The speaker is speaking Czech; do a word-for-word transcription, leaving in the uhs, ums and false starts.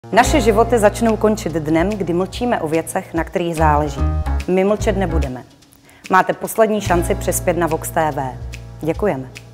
Naše životy začnou končit dnem, kdy mlčíme o věcech, na kterých záleží. My mlčet nebudeme. Máte poslední šanci přispět na Vox T V. Děkujeme.